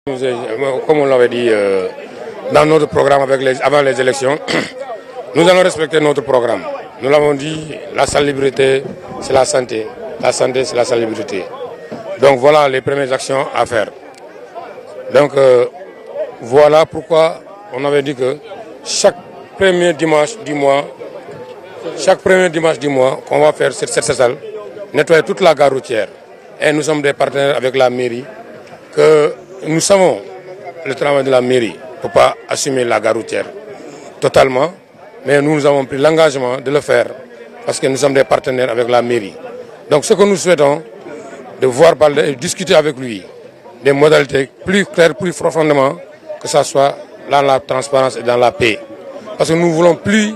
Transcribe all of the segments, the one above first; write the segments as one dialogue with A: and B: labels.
A: Comme on l'avait dit dans notre programme avant les élections, nous allons respecter notre programme. Nous l'avons dit, la salubrité, c'est la santé. La santé, c'est la salubrité. Donc voilà les premières actions à faire. Donc voilà pourquoi on avait dit que chaque premier dimanche du mois, qu'on va faire cette salle, nettoyer toute la gare routière. Et nous sommes des partenaires avec la mairie, que nous savons le travail de la mairie pour ne pas assumer la gare routière totalement, mais nous avons pris l'engagement de le faire parce que nous sommes des partenaires avec la mairie. Donc ce que nous souhaitons, de voir parler et discuter avec lui des modalités plus claires, plus profondément, que ce soit dans la transparence et dans la paix. Parce que nous ne voulons plus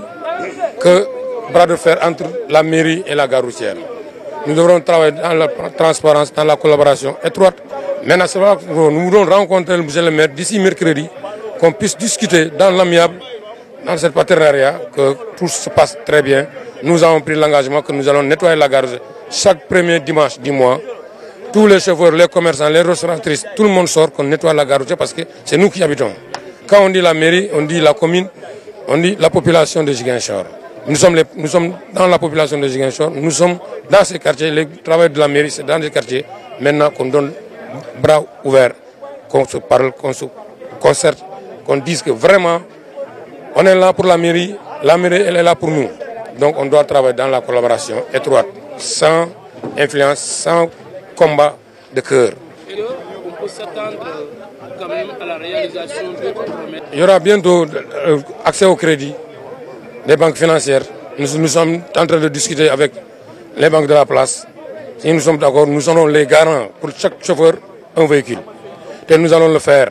A: que bras de fer entre la mairie et la gare routière. Nous devrons travailler dans la transparence, dans la collaboration étroite. Maintenant, c'est vrai que nous voulons rencontrer le monsieur le maire d'ici mercredi, qu'on puisse discuter dans l'amiable, dans cette partenariat, que tout se passe très bien. Nous avons pris l'engagement que nous allons nettoyer la gare chaque premier dimanche du mois. Tous les chauffeurs, les commerçants, les restauratrices, tout le monde sort qu'on nettoie la gare parce que c'est nous qui habitons. Quand on dit la mairie, on dit la commune, on dit la population de Ziguinchor. Nous sommes dans la population de Ziguinchor, nous sommes dans ces quartiers, le travail de la mairie c'est dans ces quartiers. Maintenant qu'on donne bras ouverts, qu'on se parle, qu'on se concerte, qu'on dise que vraiment on est là pour la mairie elle est là pour nous. Donc on doit travailler dans la collaboration étroite, sans influence, sans combat de cœur.
B: On peut s'attendre quand même à la réalisation d'autres promesses.
A: Il y aura bientôt accès au crédit des banques financières. Nous sommes en train de discuter avec les banques de la place. Si nous sommes d'accord, nous serons les garants pour chaque chauffeur un véhicule. Et nous allons le faire.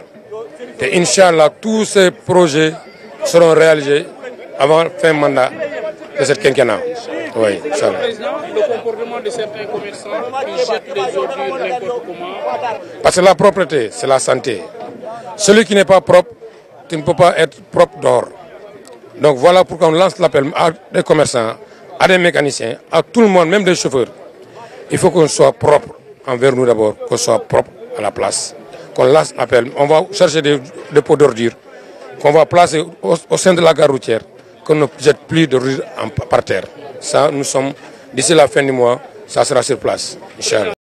A: Et Inch'Allah, tous ces projets seront réalisés avant la fin mandat de cette quinquennat. Oui, Inch'Allah.
B: Le comportement de certains commerçants qui jettent des ordures n'importe comment.
A: Parce que la propreté, c'est la santé. Celui qui n'est pas propre, tu ne peux pas être propre dehors. Donc voilà pourquoi on lance l'appel à des commerçants, à des mécaniciens, à tout le monde, même des chauffeurs. Il faut qu'on soit propre envers nous d'abord, qu'on soit propre à la place. Qu'on lance l'appel. On va chercher des pots d'ordures qu'on va placer au sein de la gare routière, qu'on ne jette plus d'ordures par terre. Ça, nous sommes, d'ici la fin du mois, ça sera sur place, Inch'Allah.